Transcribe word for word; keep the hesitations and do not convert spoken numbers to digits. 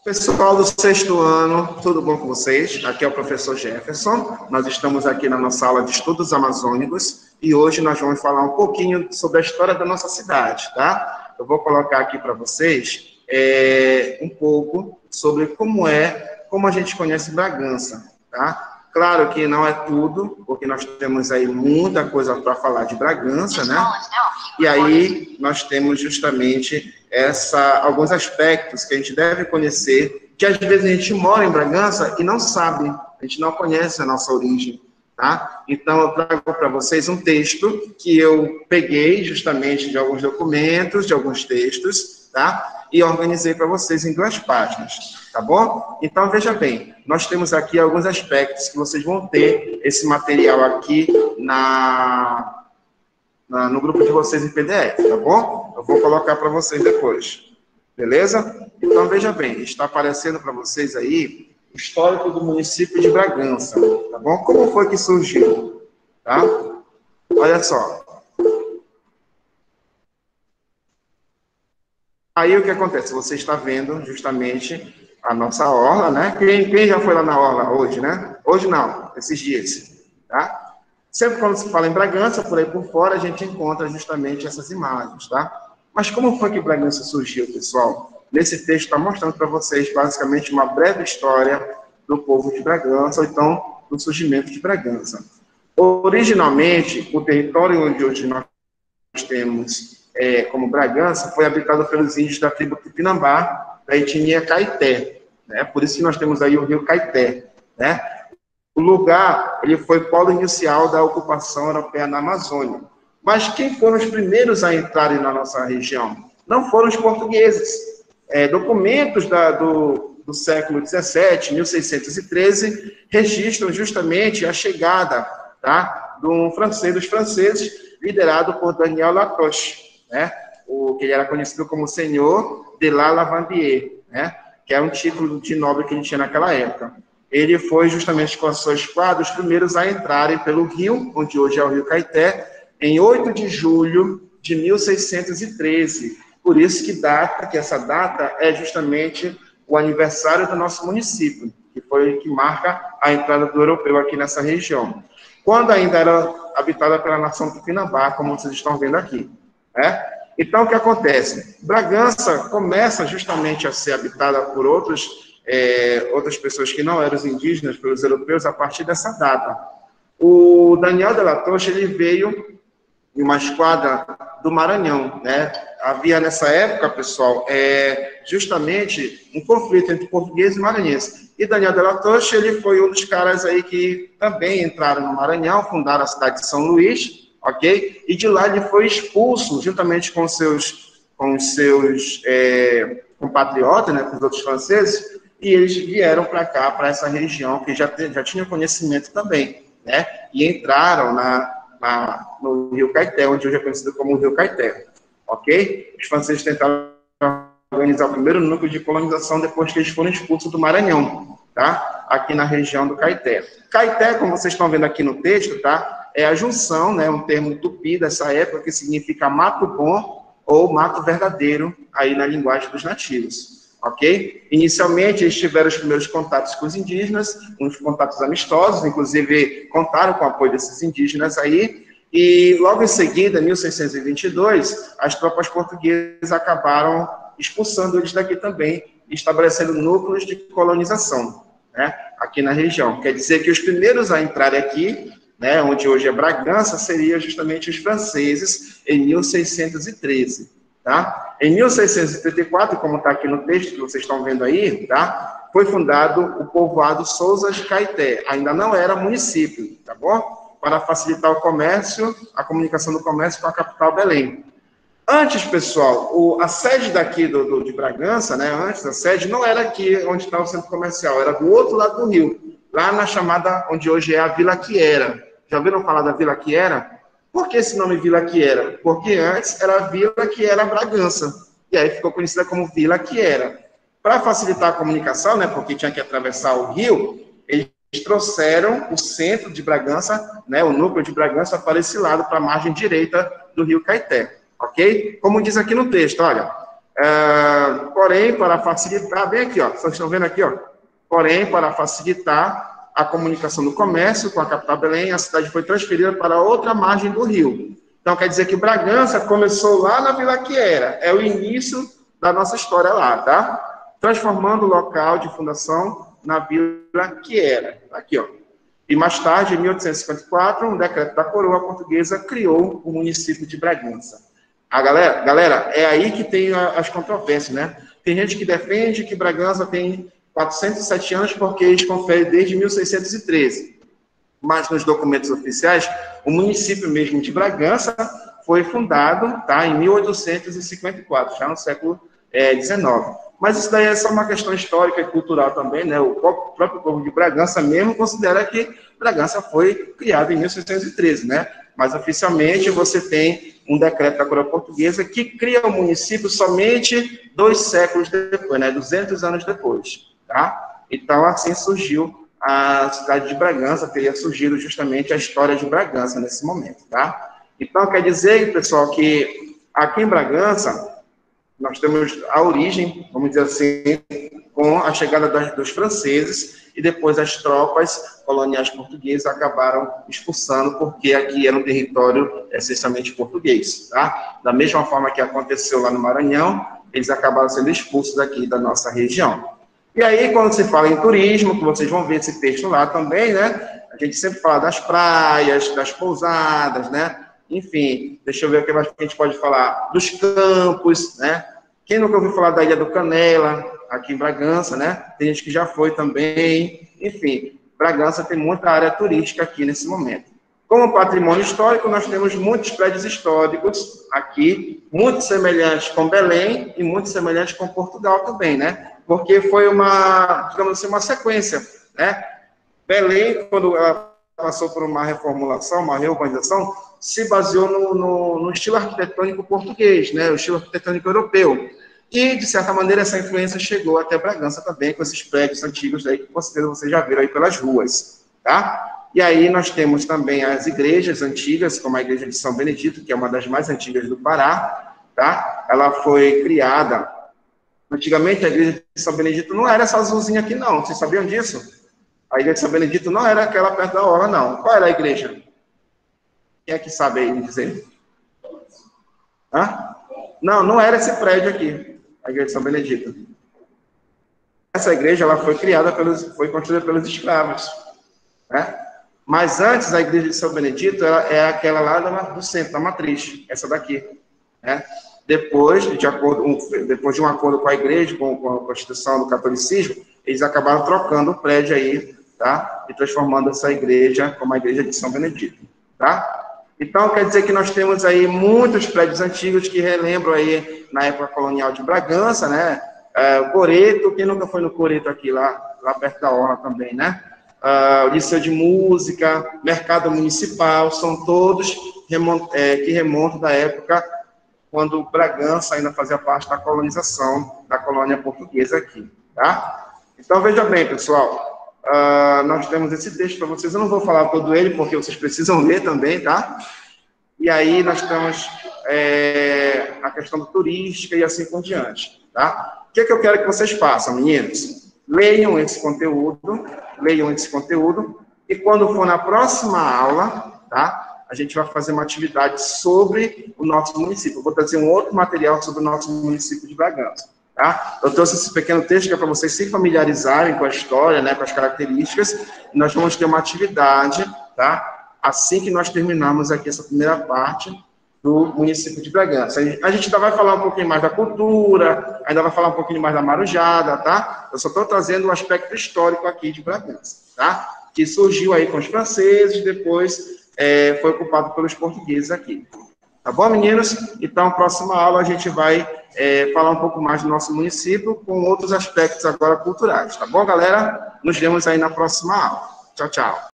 Pessoal do sexto ano, tudo bom com vocês? Aqui é o professor Jefferson. Nós estamos aqui na nossa aula de estudos amazônicos e hoje nós vamos falar um pouquinho sobre a história da nossa cidade, tá? Eu vou colocar aqui para vocês é, um pouco sobre como é, como a gente conhece Bragança, tá? Claro que não é tudo, porque nós temos aí muita coisa para falar de Bragança, né? E aí nós temos justamente essa, alguns aspectos que a gente deve conhecer, que às vezes a gente mora em Bragança e não sabe, a gente não conhece a nossa origem, tá? Então eu trago para vocês um texto que eu peguei justamente de alguns documentos, de alguns textos, tá? E organizei para vocês em duas páginas, tá bom? Então, veja bem, nós temos aqui alguns aspectos que vocês vão ter esse material aqui na, na, no grupo de vocês em P D F, tá bom? Eu vou colocar para vocês depois, beleza? Então, veja bem, está aparecendo para vocês aí o histórico do município de Bragança, tá bom? Como foi que surgiu, tá? Olha só. Aí o que acontece? Você está vendo justamente a nossa orla, né? Quem, quem já foi lá na orla hoje, né? Hoje não, esses dias, tá? Sempre quando se fala em Bragança, por aí por fora, a gente encontra justamente essas imagens, tá? Mas como foi que Bragança surgiu, pessoal? Nesse texto está mostrando para vocês, basicamente, uma breve história do povo de Bragança, ou então, do surgimento de Bragança. Originalmente, o território onde hoje nós temos É, como Bragança, foi habitado pelos índios da tribo Tupinambá, da etnia Caeté, né? Por isso que nós temos aí o rio Caeté, né? O lugar, ele foi polo inicial da ocupação europeia na Amazônia. Mas quem foram os primeiros a entrarem na nossa região? Não foram os portugueses. É, documentos da, do, do século dezessete, mil seiscentos e treze, registram justamente a chegada, tá, de um francês, dos franceses, liderado por Daniel Latoche, né? O que ele era conhecido como Senhor de la Lavandier, né? Que é um título de nobre que ele tinha naquela época. Ele foi justamente com a sua esquadra os primeiros a entrarem pelo rio, onde hoje é o rio Caeté, em oito de julho de mil seiscentos e treze. Por isso que data, que essa data é justamente o aniversário do nosso município, que foi que marca a entrada do europeu aqui nessa região. Quando ainda era habitada pela nação Tupinambá, como vocês estão vendo aqui. É? Então, o que acontece? Bragança começa justamente a ser habitada por outros, é, outras pessoas que não eram os indígenas, pelos europeus, a partir dessa data. O Daniel de la Toche, ele veio em uma esquadra do Maranhão, né? Havia nessa época, pessoal, é, justamente um conflito entre portugueses e maranhenses. E Daniel de la Toche, ele foi um dos caras aí que também entraram no Maranhão, fundaram a cidade de São Luís, ok? E de lá ele foi expulso, juntamente com seus, com seus é, compatriotas, né, com os outros franceses, e eles vieram para cá, para essa região, que já, já tinha conhecimento também, né? E entraram na, na, no Rio Caeté, onde hoje é conhecido como Rio Caeté, ok? Os franceses tentaram organizar o primeiro núcleo de colonização depois que eles foram expulsos do Maranhão, tá? Aqui na região do Caeté. Caeté, como vocês estão vendo aqui no texto, tá? É a junção, né, um termo tupi dessa época, que significa mato bom ou mato verdadeiro, aí na linguagem dos nativos, ok? Inicialmente, eles tiveram os primeiros contatos com os indígenas, uns contatos amistosos, inclusive contaram com o apoio desses indígenas aí, e logo em seguida, em mil seiscentos e vinte e dois, as tropas portuguesas acabaram expulsando eles daqui também, estabelecendo núcleos de colonização, né, aqui na região. Quer dizer que os primeiros a entrarem aqui, né, onde hoje é Bragança, seriam justamente os franceses, em mil seiscentos e treze, tá? Em mil seiscentos e trinta e quatro, como está aqui no texto que vocês estão vendo aí, tá? Foi fundado o povoado Souza de Caeté, ainda não era município, tá bom? Para facilitar o comércio, a comunicação do comércio com a capital Belém. Antes, pessoal, o, a sede daqui do, do, de Bragança, né, antes a sede não era aqui onde está o centro comercial, era do outro lado do rio, lá na chamada, onde hoje é a Vila Quiera. Já ouviram falar da Vila Quiera? Por que esse nome Vila Quiera? Porque antes era a Vila que era Bragança, e aí ficou conhecida como Vila Quiera. Para facilitar a comunicação, né, porque tinha que atravessar o rio, eles trouxeram o centro de Bragança, né, o núcleo de Bragança, para esse lado, para a margem direita do rio Caeté, ok? Como diz aqui no texto, olha, É, porém, para facilitar, bem aqui, ó, vocês estão vendo aqui, ó, porém, para facilitar a comunicação do comércio com a capital Belém, a cidade foi transferida para outra margem do rio. Então, quer dizer que Bragança começou lá na Vila Quiera, é o início da nossa história lá, tá? Transformando o local de fundação na Vila Quiera, aqui, ó. E mais tarde, em mil oitocentos e cinquenta e quatro, um decreto da coroa portuguesa criou o município de Bragança. A galera, galera, é aí que tem as controvérsias, né? Tem gente que defende que Bragança tem quatrocentos e sete anos porque eles conferem desde mil seiscentos e treze. Mas nos documentos oficiais, o município mesmo de Bragança foi fundado, tá, em mil oitocentos e cinquenta e quatro, já no século dezenove. Mas isso daí é só uma questão histórica e cultural também, né? O próprio povo de Bragança mesmo considera que Bragança foi criado em mil seiscentos e treze, né? Mas oficialmente você tem um decreto da coroa portuguesa que cria o município somente dois séculos depois, né? duzentos anos depois, tá? Então, assim surgiu a cidade de Bragança, teria surgido justamente a história de Bragança nesse momento, tá? Então, quer dizer, pessoal, que aqui em Bragança, nós temos a origem, vamos dizer assim, com a chegada das, dos franceses, e depois as tropas coloniais portuguesas acabaram expulsando, porque aqui era um território essencialmente português, tá? Da mesma forma que aconteceu lá no Maranhão, eles acabaram sendo expulsos daqui da nossa região. E aí, quando se fala em turismo, que vocês vão ver esse texto lá também, né? A gente sempre fala das praias, das pousadas, né? Enfim, deixa eu ver o que mais que a gente pode falar. Dos campos, né? Quem nunca ouviu falar da Ilha do Canela, aqui em Bragança, né? Tem gente que já foi também. Enfim, Bragança tem muita área turística aqui nesse momento. Como patrimônio histórico, nós temos muitos prédios históricos aqui, muito semelhantes com Belém e muito semelhantes com Portugal também, né? Porque foi uma, digamos assim, uma sequência, né? Belém, quando ela passou por uma reformulação, uma reurbanização, se baseou no, no, no estilo arquitetônico português, né? O estilo arquitetônico europeu. E, de certa maneira, essa influência chegou até Bragança também, com esses prédios antigos aí, que com certeza vocês já viram aí pelas ruas, tá? E aí nós temos também as igrejas antigas, como a igreja de São Benedito, que é uma das mais antigas do Pará, tá? Ela foi criada, antigamente a igreja de São Benedito não era essa azulzinha aqui não, vocês sabiam disso? A igreja de São Benedito não era aquela perto da orla, não. Qual era a igreja? Quem é que sabe aí me dizer? Hã? Não, não era esse prédio aqui, a igreja de São Benedito. Essa igreja ela foi criada, pelos, foi construída pelos escravos, né? Mas antes, a igreja de São Benedito ela é aquela lá do centro, da matriz, essa daqui, né? Depois de, acordo, um, depois de um acordo com a igreja, com, com a Constituição do catolicismo, eles acabaram trocando o prédio aí, tá? E transformando essa igreja como a igreja de São Benedito, tá? Então, quer dizer que nós temos aí muitos prédios antigos que relembram aí na época colonial de Bragança, né? É, o Coreto, quem nunca foi no Coreto aqui, lá, lá perto da orla também, né? Uh, o Liceu de Música, Mercado Municipal, são todos remont, é, que remontam da época quando Bragança ainda fazia parte da colonização da colônia portuguesa aqui, tá? Então, veja bem, pessoal, uh, nós temos esse texto para vocês, eu não vou falar todo ele, porque vocês precisam ler também, tá? E aí nós temos é, a questão do turística e assim por diante, tá? O que é que eu quero que vocês façam, meninos? Leiam esse conteúdo, leiam esse conteúdo, e quando for na próxima aula, tá? A gente vai fazer uma atividade sobre o nosso município. Eu vou trazer um outro material sobre o nosso município de Bragança, tá? Eu trouxe esse pequeno texto que é para vocês se familiarizarem com a história, né, com as características, e nós vamos ter uma atividade, tá? Assim que nós terminarmos aqui essa primeira parte do município de Bragança. A gente ainda vai falar um pouquinho mais da cultura, ainda vai falar um pouquinho mais da marujada, tá? Eu só estou trazendo um aspecto histórico aqui de Bragança, tá? Que surgiu aí com os franceses, depois é, foi ocupado pelos portugueses aqui. Tá bom, meninos? Então, na próxima aula, a gente vai é, falar um pouco mais do nosso município, com outros aspectos agora culturais. Tá bom, galera? Nos vemos aí na próxima aula. Tchau, tchau.